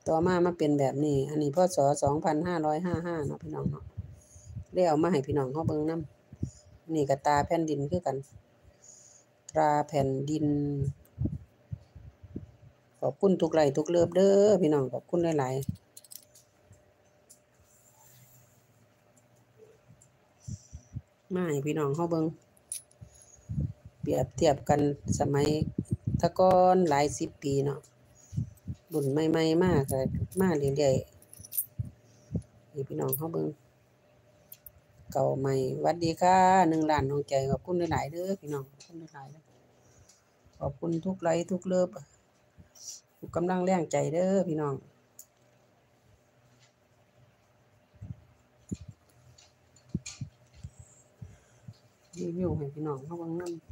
ต่อมาเป็นแบบนี้อันนี้พศ2555เนาะพี่น้องเนาะได้เอามาให้พี่น้องเฮาเบิ่งนำนี่ก็ตาแผ่นดินคือกันตราแผ่นดินขอบคุณทุกไลค์ทุกเลิฟเด้อพี่น้องขอบคุณหลายๆมาให้พี่น้องเฮาเบิ่งเปรียบเทียบกันสมัยแตะก่อนหลาย10ปีเนาะรุ่นใหม่ๆมาก็มาเรื่อยๆให้พี่น้องเฮาเบิ่งเก่าใหม่หวัดดีค่ะ1 ล้านดวงใจขอบคุณหลายๆเด้อพี่น้องขอบคุณหลายๆขอบคุณทุกไลค์ทุกเลิฟทุกกำลังแรงใจเด้อพี่น้องรีวิวให้พี่น้องเฮาเบิ่งนำ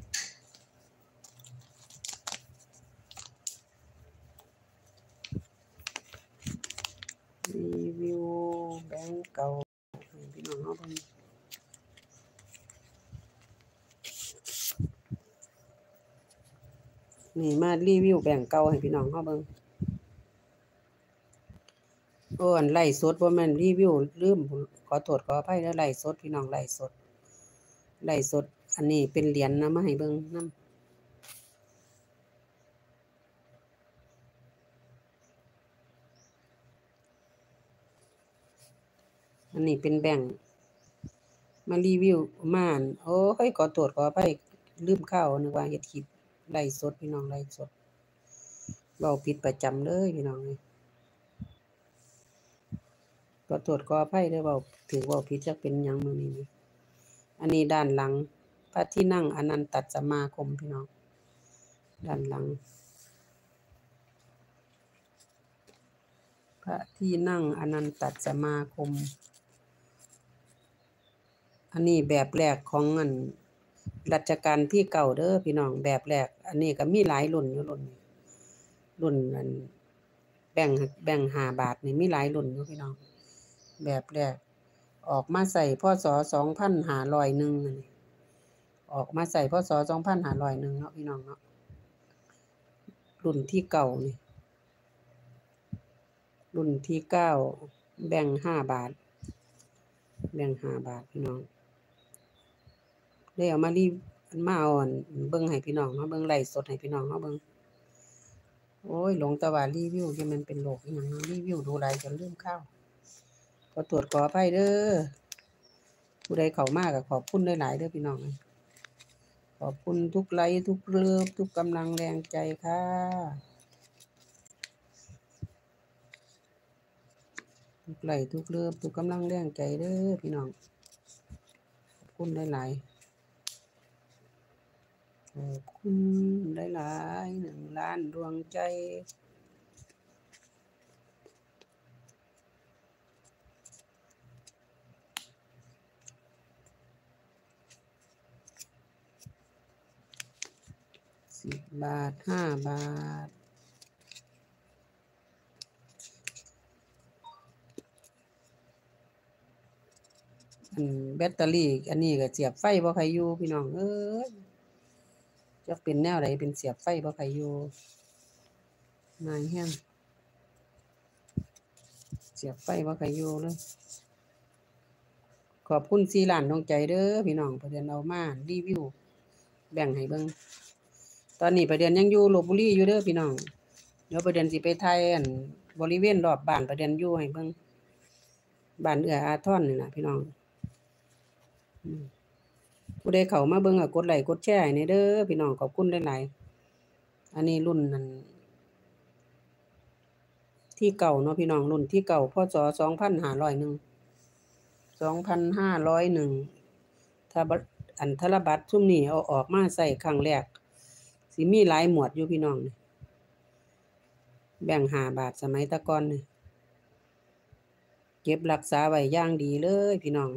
รีวิวแบงก์เก่าให้พี่น้องเฮาเบิ่งนี่มารีวิวแบงก์เก่าให้พี่น้องเฮาเบิ่งโอ้อันไลฟ์สดบ่แม่นรีวิวลืมขอโทษขออภัยเด้อไลฟ์สดพี่น้องไลฟ์สดอันนี้เป็นเหรียญนะมาให้เบิ่งนำอันนี้เป็นแบงก์มารีวิวมาอั่นโอ้ยขอโทษขออภัยลืมข่าวนึกว่าเฮ็ดคลิปไลฟ์สดพี่น้องไลฟ์สดเว้าผิดประจำเลยพี่น้องเอ้ยขอโทษขออภัยเด้อเว้าถูกเว้าผิดจักเป็นหยังมื้อนี้นี่อันนี้ด้านหลังพระที่นั่งอนันตสมาคมพี่น้องด้านหลังพระที่นั่งอนันตสมาคมอันนี้แบบแรกของอันรัชกาลที่9เด้อพี่น้องแบบแรกอันนี้ก็มีหลายรุ่นอยู่รุ่นอันแบงค์5 บาทนี่มีหลายรุ่นอยู่พี่น้องแบบแรกออกมาใส่พศ2501นั่นนี่ออกมาใส่พศ2501เนาะพี่น้องเนาะรุ่นที่9นี่รุ่นที่9แบงค์5 บาทแบงค์5 บาทพี่น้องได้เอามามาเอาอันเบิ่งให้พี่น้องเฮาเบิ่งไลฟ์สดให้พี่น้องเฮาเบิ่งโอ้ยหลงแต่ว่ารีวิวที่มันเป็นโรคอิหยังเนาะรีวิวดูหลายจนลืมข่าวขอโทษขออภัยเด้อผู้ใดเข้ามาก็ขอบคุณหลายๆเด้อพี่น้องขอบคุณทุกไลค์ทุกเลิฟทุกกำลังแรงใจค่ะทุกไลค์ทุกเลิฟทุกกำลังแรงใจเด้อพี่น้องขอบคุณหลายๆขอบคุณหลายๆ1 ล้านดวงใจ10 บาท5 บาทแบตเตอรี่อันนี้ก็เสียบไฟบ่ค่อยอยู่พี่น้องเอ้ยจักเป็นแนวใดเป็นเสียบไฟบ่ค่อยอยู่นายแฮงเสียบไฟบ่ค่อยอยู่เลยขอบคุณ4 ล้านดวงใจเด้อพี่น้องประเดือนเอามารีวิวแบ่งให้เบิ่งตอนนี้ประเดือนยังอยู่ลพบุรีอยู่เด้อพี่น้องเดี๋ยวประเดือนสิไปถ่ายอันบริเวณรอบบ้านประเดือนอยู่ให้เบิ่งบ้านเอื้ออาทรนี่ล่ะพี่น้องผู้ใดเข้ามาเบิ่งก็กดไลค์กดแชร์ให้แหน่เด้อพี่น้องขอบคุณหลายๆอันนี้รุ่นนั้นที่เก่าเนาะพี่น้องรุ่นที่เก่าพศ2501ถ้าอันธนบัตรซุมนี้เอาออกมาใช้ครั้งแรกสิมีหลายหมวดอยู่พี่น้องนี่แบงค์5 บาทสมัยแต่ก่อนนี่เก็บรักษาไว้อย่างดีเลยพี่น้อง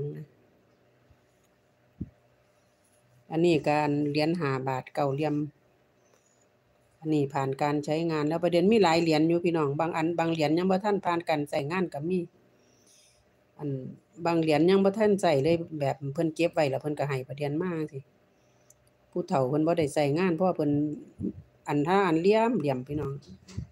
อันนี้การเหรียญ5 บาท9 เหลี่ยมอันนี้ผ่านการใช้งานแล้วประเด็นมีหลายเหรียญอยู่พี่น้องบางอันบางเหรียญยังบ่ทันผ่านการใช้งานก็มีอันบางเหรียญยังบ่ทันใช้เลยแบบเพิ่นเก็บไว้แล้วเพิ่นก็ให้ประเด็นมาจังซี่ผู้เฒ่าเพิ่นบ่ได้ใช้งานเพราะว่าเพิ่นอันถ้าอันเหลี่ยมพี่น้อง